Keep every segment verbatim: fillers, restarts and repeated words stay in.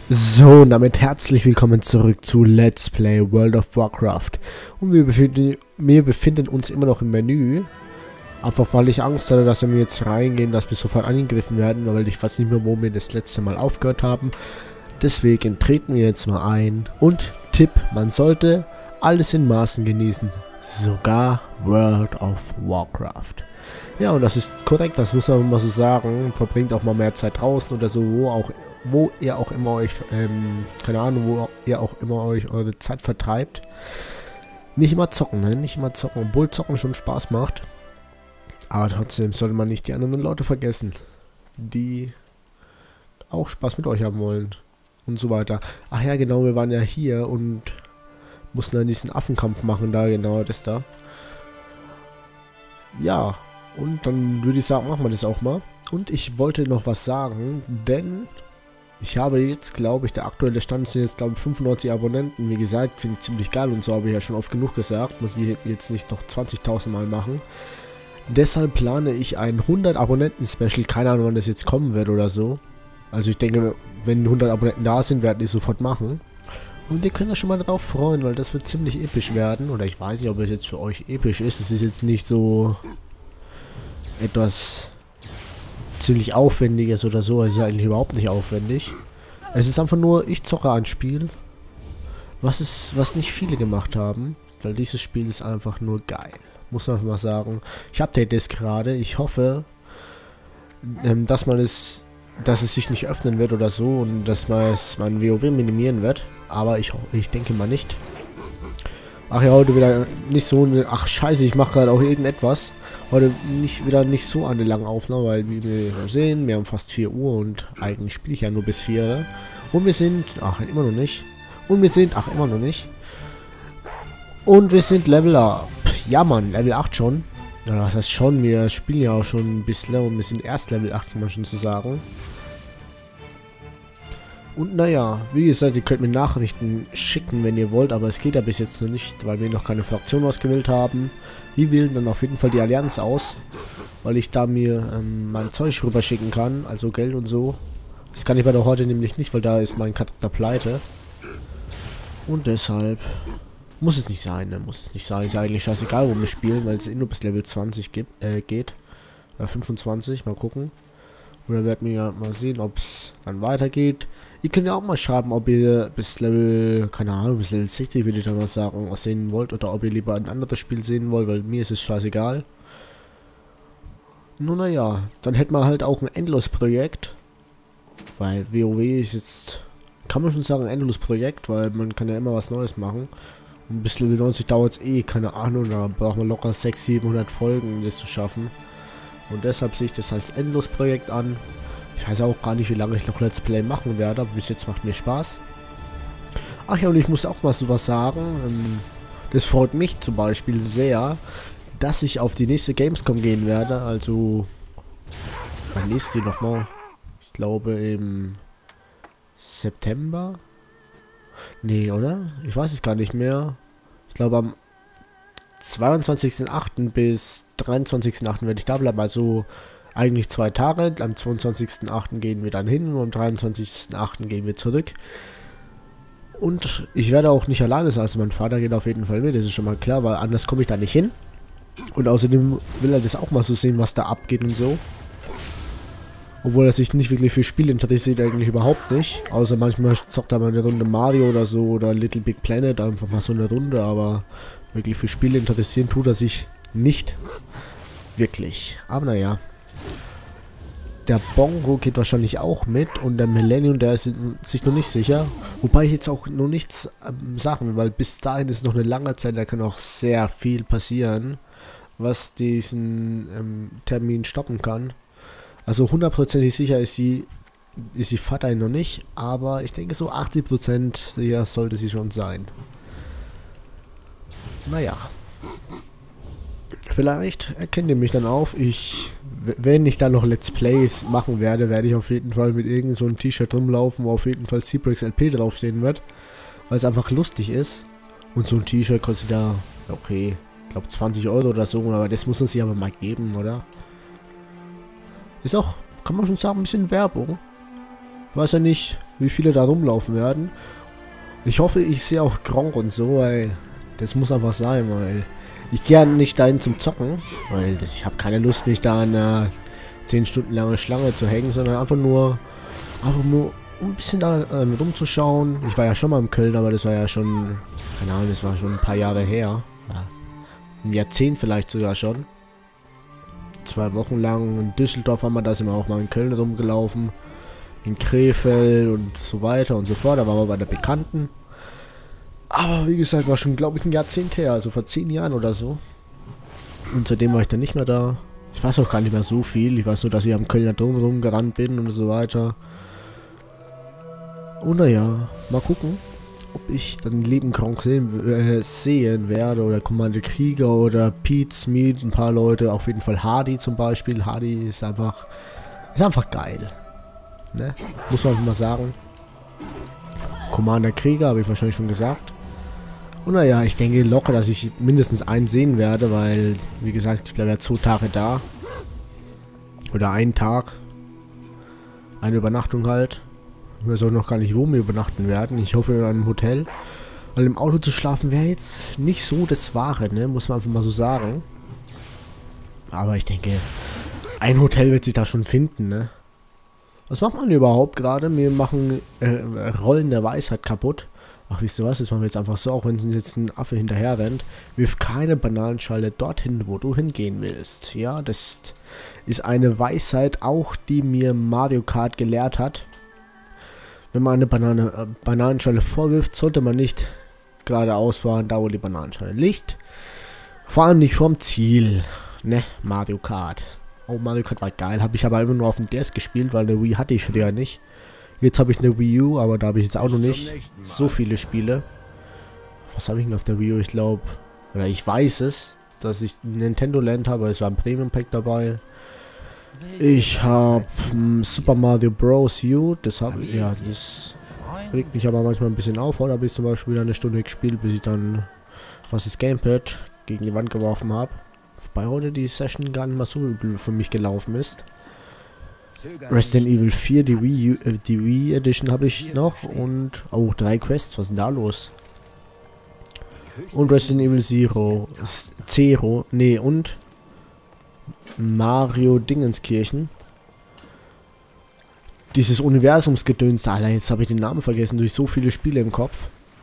So, und damit herzlich willkommen zurück zu Let's Play World of Warcraft. Und wir befinden, wir befinden uns immer noch im Menü. Einfach weil ich Angst hatte, dass wenn wir jetzt reingehen, dass wir sofort angegriffen werden, weil ich weiß nicht mehr, wo wir das letzte Mal aufgehört haben. Deswegen treten wir jetzt mal ein. Und Tipp, man sollte alles in Maßen genießen. Sogar World of Warcraft. Ja, und das ist korrekt, das muss man mal so sagen. Verbringt auch mal mehr Zeit draußen oder so, wo auch, wo ihr auch immer euch, ähm, keine Ahnung, wo ihr auch immer euch eure Zeit vertreibt. Nicht immer zocken, ne? Nicht immer zocken, obwohl Zocken schon Spaß macht. Aber trotzdem sollte man nicht die anderen Leute vergessen, die auch Spaß mit euch haben wollen. Und so weiter. Ach ja, genau, wir waren ja hier und mussten dann diesen Affenkampf machen, da genau, das da. Ja. Und dann würde ich sagen, machen wir das auch mal. Und ich wollte noch was sagen, denn ich habe jetzt, glaube ich, der aktuelle Stand sind jetzt, glaube ich, fünfundneunzig Abonnenten. Wie gesagt, finde ich ziemlich geil und so, habe ich ja schon oft genug gesagt. Muss ich jetzt nicht noch zwanzigtausend Mal machen. Deshalb plane ich ein hundert Abonnenten-Special. Keine Ahnung, wann das jetzt kommen wird oder so. Also ich denke, wenn hundert Abonnenten da sind, werden die sofort machen. Und ihr könnt euch schon mal darauf freuen, weil das wird ziemlich episch werden. Oder ich weiß nicht, ob es jetzt für euch episch ist. Es ist jetzt nicht so etwas ziemlich Aufwendiges oder so. Es ist eigentlich überhaupt nicht aufwendig. Es ist einfach nur, ich zocke ein Spiel, was ist, was nicht viele gemacht haben. Weil dieses Spiel ist einfach nur geil. Muss man mal sagen. Ich update es gerade. Ich hoffe, ähm, dass man es, dass es sich nicht öffnen wird oder so und dass man es mein WoW minimieren wird. Aber ich, ich denke mal nicht. Ach ja, heute wieder nicht so eine... Ach scheiße, ich mache gerade auch irgendetwas. Heute nicht wieder nicht so eine lange Aufnahme, weil wie wir sehen, wir haben fast vier Uhr und eigentlich spiele ich ja nur bis vier. Und wir sind... Ach, immer noch nicht. Und wir sind... Ach, immer noch nicht. Und wir sind Level up. Ja, Mann, Level acht schon. Ja, was heißt schon? Wir spielen ja auch schon ein bisschen und wir sind erst Level acht, kann man schon so sagen. Und naja, wie gesagt, ihr könnt mir Nachrichten schicken, wenn ihr wollt, aber es geht ja bis jetzt noch nicht, weil wir noch keine Fraktion ausgewählt haben. Wir wählen dann auf jeden Fall die Allianz aus, weil ich da mir ähm, mein Zeug rüber schicken kann, also Geld und so. Das kann ich bei der Horde nämlich nicht, weil da ist mein Charakter pleite. Und deshalb muss es nicht sein, ne? Muss es nicht sein. Ist ja eigentlich scheißegal, wo wir spielen, weil es eh nur bis Level zwanzig gibt, äh, geht. Oder fünfundzwanzig, mal gucken. Und dann werden wir ja mal sehen, ob es dann weitergeht. Ihr könnt ja auch mal schreiben, ob ihr bis Level, keine Ahnung, bis Level sechzig, würde ich dann mal sagen, was sehen wollt. Oder ob ihr lieber ein anderes Spiel sehen wollt, weil mir ist es scheißegal. Nun naja, dann hätten wir halt auch ein Endlos-Projekt. Weil WoW ist jetzt, kann man schon sagen, ein Endlos-Projekt, weil man kann ja immer was Neues machen. Und bis Level neunzig dauert es eh, keine Ahnung, da braucht man locker sechshundert, siebenhundert Folgen, um das zu schaffen. Und deshalb sehe ich das als Endlos-Projekt an. Ich weiß auch gar nicht, wie lange ich noch Let's Play machen werde, aber bis jetzt macht mir Spaß. Ach ja, und ich muss auch mal sowas sagen. Ähm, das freut mich zum Beispiel sehr, dass ich auf die nächste Gamescom gehen werde. Also, wann ist die nochmal? Ich glaube im September? Nee, oder? Ich weiß es gar nicht mehr. Ich glaube am zweiundzwanzigsten achten bis dreiundzwanzigsten achten werde ich da bleiben, also eigentlich zwei Tage. Am zweiundzwanzigsten achten gehen wir dann hin und am dreiundzwanzigsten achten gehen wir zurück. Und ich werde auch nicht alleine sein, also mein Vater geht auf jeden Fall mit, das ist schon mal klar, weil anders komme ich da nicht hin. Und außerdem will er das auch mal so sehen, was da abgeht und so. Obwohl er sich nicht wirklich für Spiele interessiert, eigentlich überhaupt nicht. Außer manchmal zockt er mal eine Runde Mario oder so oder Little Big Planet, einfach mal so eine Runde, aber wirklich für Spiele interessieren tut er sich nicht wirklich. Aber naja. Der Bongo geht wahrscheinlich auch mit und der Millennium, der ist sich noch nicht sicher. Wobei ich jetzt auch noch nichts ähm, sagen will, weil bis dahin ist noch eine lange Zeit, da kann auch sehr viel passieren, was diesen ähm, Termin stoppen kann. Also hundertprozentig sicher ist sie, ist die Vater noch nicht, aber ich denke so achtzig Prozent sicher sollte sie schon sein. Naja. Vielleicht erkennt ihr mich dann auf. Ich, wenn ich dann noch Let's Plays machen werde, werde ich auf jeden Fall mit irgend so einem T-Shirt rumlaufen, wo auf jeden Fall Cebrix L P draufstehen wird. Weil es einfach lustig ist. Und so ein T-Shirt kostet ja, okay, ich glaube zwanzig Euro oder so, aber das muss man sich aber mal geben, oder? Ist auch, kann man schon sagen, ein bisschen Werbung. Ich weiß ja nicht, wie viele da rumlaufen werden. Ich hoffe, ich sehe auch Gronk und so, weil das muss einfach sein, weil ich gehe nicht dahin zum Zocken, weil das, ich habe keine Lust, mich da an einer zehn Stunden lange Schlange zu hängen, sondern einfach nur, einfach nur um ein bisschen da ähm, rumzuschauen. Ich war ja schon mal in Köln, aber das war ja schon, keine Ahnung, das war schon ein paar Jahre her. Ja, ein Jahrzehnt vielleicht sogar schon. Zwei Wochen lang in Düsseldorf haben wir da, sind wir auch mal in Köln rumgelaufen. In Krefeld und so weiter und so fort. Da waren wir bei der Bekannten. Aber wie gesagt, war schon, glaube ich, ein Jahrzehnt her. Also vor zehn Jahren oder so. Und seitdem war ich dann nicht mehr da. Ich weiß auch gar nicht mehr so viel. Ich weiß nur, dass ich am Kölner Dom rumgerannt bin und so weiter. Und naja, mal gucken, ob ich dann Leben Gronk sehen, äh, sehen werde. Oder Commander Krieger oder Pete Smith, ein paar Leute. Auf jeden Fall Hardy zum Beispiel. Hardy ist einfach, ist einfach geil. Ne? Muss man einfach mal sagen. Commander Krieger, habe ich wahrscheinlich schon gesagt. Und naja, ich denke locker, dass ich mindestens einen sehen werde, weil, wie gesagt, ich bleibe ja zwei Tage da. Oder einen Tag. Eine Übernachtung halt. Wir sollen noch gar nicht, wo wir übernachten werden. Ich hoffe in einem Hotel. Weil im Auto zu schlafen wäre jetzt nicht so das Wahre, ne? Muss man einfach mal so sagen. Aber ich denke, ein Hotel wird sich da schon finden, ne? Was macht man überhaupt gerade? Wir machen äh, Rollen der Weisheit kaputt. Ach, wisst ihr was? Das machen wir jetzt einfach so, auch wenn uns jetzt ein Affe hinterher rennt. Wirf keine Bananenschale dorthin, wo du hingehen willst. Ja, das ist eine Weisheit, auch die mir Mario Kart gelehrt hat. Wenn man eine Banane, äh, Bananenschale vorwirft, sollte man nicht geradeaus fahren, da wo die Bananenschale liegt. Vor allem nicht vorm Ziel. Ne, Mario Kart. Oh, Mario Kart war geil. Habe ich aber immer nur auf dem D S gespielt, weil eine Wii hatte ich früher nicht. Jetzt habe ich eine Wii U, aber da habe ich jetzt auch noch nicht so viele Spiele. Was habe ich denn auf der Wii U? Ich glaube, oder ich weiß es, dass ich Nintendo Land habe. Es war ein Premium Pack dabei. Ich habe ähm, Super Mario Bros. U. Das habe ich, ja, das regt mich aber manchmal ein bisschen auf. Da habe ich zum Beispiel wieder eine Stunde gespielt, bis ich dann was das Gamepad gegen die Wand geworfen habe. Wobei heute die Session gar nicht mal so übel für mich gelaufen ist. Resident Evil vier, die Wii, äh, die Wii Edition habe ich noch und oh, drei Quests, was ist denn da los? Und Resident Evil Zero, Zero, nee, und Mario Dingenskirchen. Dieses Universumsgedöns, Alter, jetzt habe ich den Namen vergessen, durch so viele Spiele im Kopf.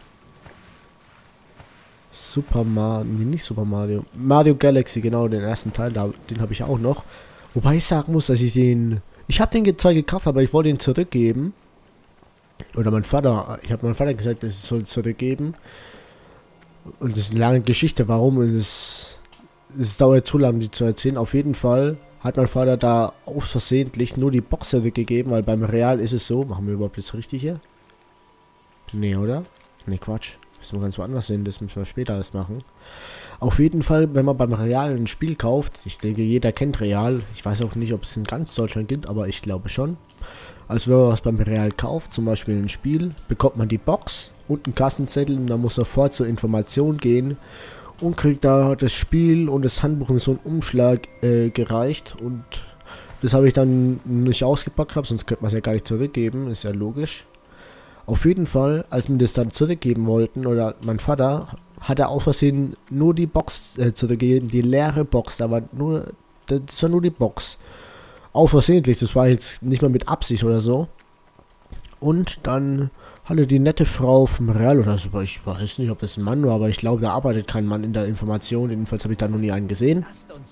Super Mario, nee, nicht Super Mario. Mario Galaxy, genau, den ersten Teil, da, den habe ich auch noch. Wobei ich sagen muss, dass ich den... Ich habe den zwar gekauft, aber ich wollte ihn zurückgeben. Oder mein Vater, ich habe meinem Vater gesagt, es soll zurückgeben. Und das ist eine lange Geschichte, warum. Und es, es dauert zu lange, die zu erzählen. Auf jeden Fall hat mein Vater da aus versehentlich nur die Box zurückgegeben, weil beim Real ist es so, machen wir überhaupt das richtig hier? Nee, oder? Nee, Quatsch. Müssen wir ganz woanders hin, das müssen wir später erst machen. Auf jeden Fall, wenn man beim Real ein Spiel kauft, ich denke, jeder kennt Real. Ich weiß auch nicht, ob es in ganz Deutschland gibt, aber ich glaube schon. Also wenn man was beim Real kauft, zum Beispiel ein Spiel, bekommt man die Box und einen Kassenzettel und dann muss sofort zur Information gehen und kriegt da das Spiel und das Handbuch in so einen Umschlag äh, gereicht. Und das habe ich dann nicht ausgepackt, hab, sonst könnte man es ja gar nicht zurückgeben, ist ja logisch. Auf jeden Fall, als wir das dann zurückgeben wollten, oder mein Vater, hat er aus Versehen nur die Box äh, zurückgegeben, die leere Box, da war nur, das war nur die Box. Auf versehentlich, das war jetzt nicht mal mit Absicht oder so. Und dann hatte die nette Frau vom Real oder so, ich weiß nicht, ob das ein Mann war, aber ich glaube, da arbeitet kein Mann in der Information, jedenfalls habe ich da noch nie einen gesehen.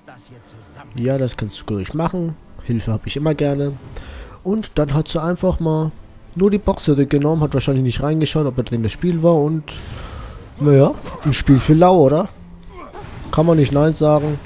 Ja, das kannst du ruhig machen, Hilfe habe ich immer gerne. Und dann hat sie einfach mal nur die Box zurückgenommen, hat wahrscheinlich nicht reingeschaut, ob da drin das Spiel war und naja, ein Spiel für lau, oder? Kann man nicht nein sagen.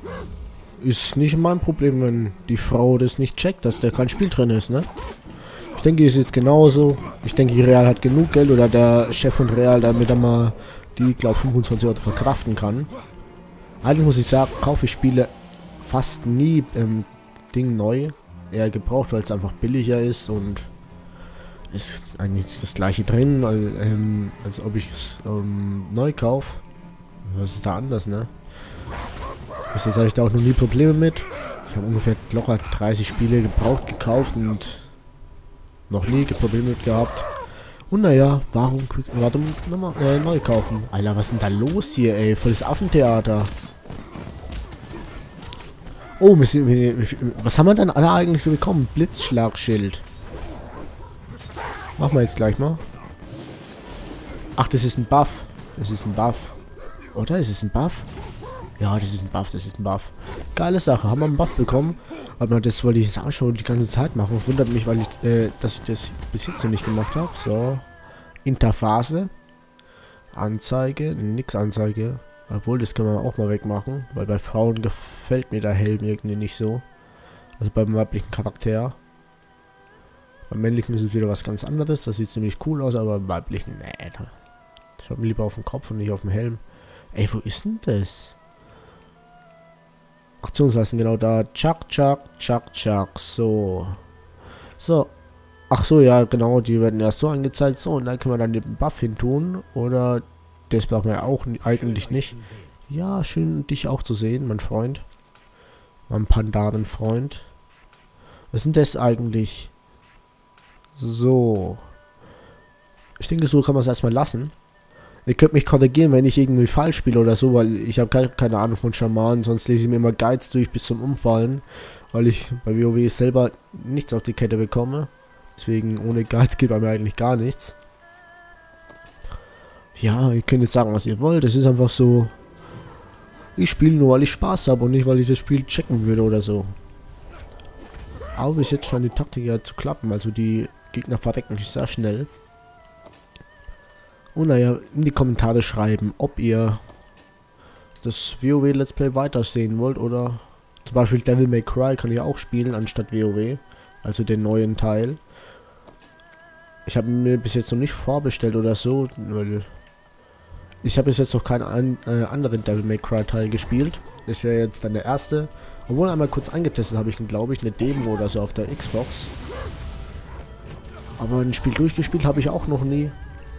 Ist nicht mein Problem, wenn die Frau das nicht checkt, dass da kein Spiel drin ist, ne? Ich denke, ist jetzt genauso. Ich denke, Real hat genug Geld oder der Chef von Real, damit er mal die, glaube fünfundzwanzig Euro verkraften kann. Eigentlich muss ich sagen, kaufe ich Spiele fast nie ähm, Ding neu. Eher gebraucht, weil es einfach billiger ist und ist eigentlich das gleiche drin, als, ähm, als ob ich es ähm, neu kaufe. Was ist da anders, ne? Bis jetzt habe ich da auch noch nie Probleme mit. Ich habe ungefähr locker dreißig Spiele gebraucht gekauft und Noch nie Probleme mit gehabt. Und naja, warum, warum nochmal äh, neu kaufen? Alter, was ist denn da los hier, ey? Volles Affentheater. Oh, wir sind, wir, wir, was haben wir dann alle eigentlich bekommen? Blitzschlagschild. Machen wir jetzt gleich mal. Ach, das ist ein Buff. Das ist ein Buff. Oder? Ist es ein Buff? Ja, das ist ein Buff, das ist ein Buff. Geile Sache, haben wir einen Buff bekommen. Aber das wollte ich jetzt auch schon die ganze Zeit machen. Wundert mich, weil ich, äh, dass ich das bis jetzt noch nicht gemacht habe. So. Interphase. Anzeige. Nix Anzeige. Obwohl, das können wir auch mal wegmachen. Weil bei Frauen gefällt mir der Helm irgendwie nicht so. Also beim weiblichen Charakter. Beim männlichen ist es wieder was ganz anderes. Das sieht ziemlich cool aus, aber beim weiblichen, nee. Ich habe mir lieber auf dem Kopf und nicht auf dem Helm. Ey, wo ist denn das? Aktionsleisten, genau da. Chuck, chuck, chuck, chuck. So. So. Ach so, ja, genau. Die werden erst so angezeigt. So, und dann können wir dann den Buff hin tun. Oder das brauchen wir auch eigentlich nicht. Ja, schön dich auch zu sehen, mein Freund. Mein Pandarenfreund. Was sind das eigentlich? So. Ich denke, so kann man es erstmal lassen. Ihr könnt mich korrigieren, wenn ich irgendwie falsch spiele oder so, weil ich habe keine, keine Ahnung von Schamanen, sonst lese ich mir immer Guides durch bis zum Umfallen, weil ich bei WoW selber nichts auf die Kette bekomme. Deswegen ohne Guides geht bei mir eigentlich gar nichts. Ja, ihr könnt jetzt sagen, was ihr wollt. Es ist einfach so, ich spiele nur, weil ich Spaß habe und nicht, weil ich das Spiel checken würde oder so. Aber bis jetzt scheint die Taktik ja zu klappen, also die Gegner verrecken sehr schnell. Und naja, in die Kommentare schreiben, ob ihr das WoW Let's Play weitersehen wollt oder zum Beispiel Devil May Cry kann ich auch spielen anstatt WoW, also den neuen Teil. Ich habe mir bis jetzt noch nicht vorbestellt oder so, weil ich habe bis jetzt noch keinen an, äh, anderen Devil May Cry Teil gespielt. Das wäre jetzt dann der erste. Obwohl einmal kurz angetestet habe ich, glaube ich, eine Demo oder so auf der Xbox. Aber ein Spiel durchgespielt habe ich auch noch nie.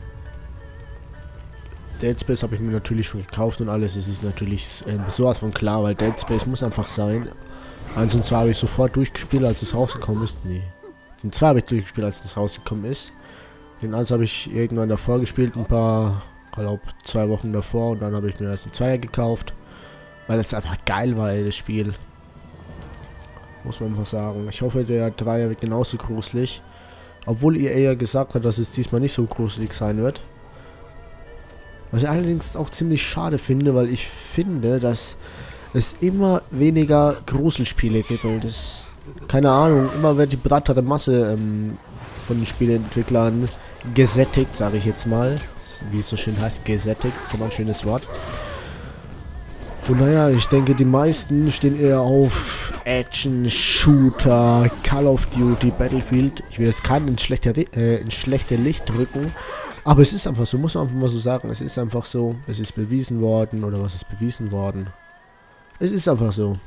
Dead Space habe ich mir natürlich schon gekauft und alles. Es ist natürlich ähm, sowas von klar, weil Dead Space muss einfach sein. Eins und zwei habe ich sofort durchgespielt, als es rausgekommen ist. Nee. Den zwei habe ich durchgespielt, als es rausgekommen ist. Den eins habe ich irgendwann davor gespielt, ein paar, ich glaube, zwei Wochen davor. Und dann habe ich mir erst den Zweier gekauft. Weil es einfach geil war, ey, das Spiel. Muss man einfach sagen. Ich hoffe, der Dreier wird genauso gruselig. Obwohl ihr eher gesagt habt, dass es diesmal nicht so gruselig sein wird. Was ich allerdings auch ziemlich schade finde, weil ich finde, dass es immer weniger Gruselspiele gibt. Und das, keine Ahnung, immer wird die breitere Masse ähm, von den Spieleentwicklern gesättigt, sage ich jetzt mal. Wie es so schön heißt, gesättigt, ist aber ein schönes Wort. Und naja, ich denke, die meisten stehen eher auf Action, Shooter, Call of Duty, Battlefield. Ich will jetzt keinen ins schlechte, äh, ins schlechte Licht drücken. Aber es ist einfach so, muss man einfach mal so sagen. Es ist einfach so, es ist bewiesen worden. Oder was ist bewiesen worden? Es ist einfach so.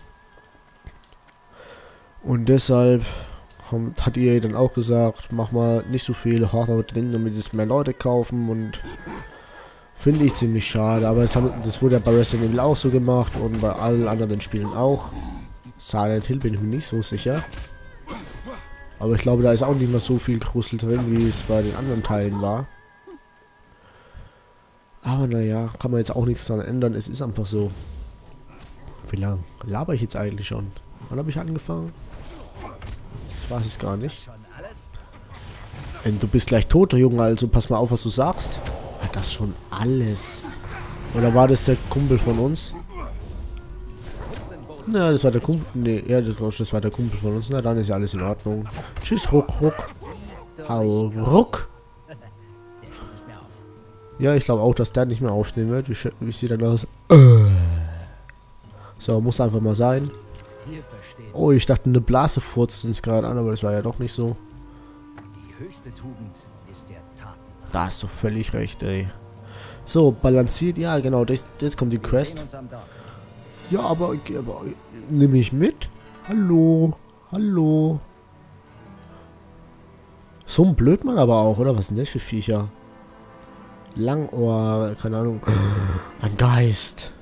Und deshalb hat E A dann auch gesagt, mach mal nicht so viel Horror drin, damit es mehr Leute kaufen. Und finde ich ziemlich schade. Aber es haben, das wurde ja bei Resident Evil auch so gemacht. Und bei allen anderen Spielen auch. Silent Hill bin ich mir nicht so sicher. Aber ich glaube, da ist auch nicht mehr so viel Grusel drin, wie es bei den anderen Teilen war. Aber naja, kann man jetzt auch nichts daran ändern. Es ist einfach so. Wie lange laber ich jetzt eigentlich schon? Wann habe ich angefangen? Ich weiß es gar nicht. Ähm, du bist gleich tot, Junge, also pass mal auf, was du sagst. War das schon alles? Oder war das der Kumpel von uns? Na, das war der Kumpel. Ne, ja, das war der Kumpel von uns. Na, dann ist ja alles in Ordnung. Tschüss, Ruck, Ruck. Hau, Ruck. Ja, ich glaube auch, dass der nicht mehr aufstehen wird. Wie, wie sieht er aus? So, muss einfach mal sein. Oh, ich dachte, eine Blase furzt uns gerade an, aber das war ja doch nicht so. Da hast du völlig recht, ey. So, balanciert. Ja, genau, das, jetzt kommt die Quest. Ja, aber, aber nehme ich mit? Hallo? Hallo? So ein Blödmann aber auch, oder? Was sind das für Viecher? Langohr, keine Ahnung. Ein Geist.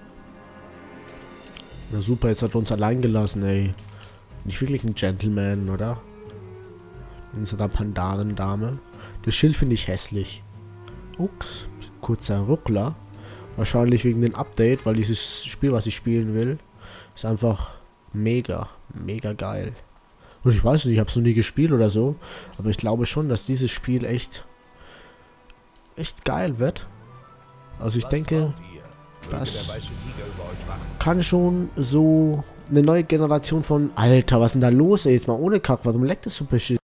Na super, jetzt hat er uns allein gelassen, ey. Nicht wirklich ein Gentleman, oder? Unserer Pandarendame. Das Schild finde ich hässlich. Ups, kurzer Ruckler. Wahrscheinlich wegen dem Update, weil dieses Spiel, was ich spielen will, ist einfach mega, mega geil. Und ich weiß nicht, ich habe es noch nie gespielt oder so, aber ich glaube schon, dass dieses Spiel echt, echt geil wird. Also ich denke, das kann schon so eine neue Generation von... Alter, was ist denn da los, ey? Jetzt mal ohne Kack, warum leckt das so beschissen?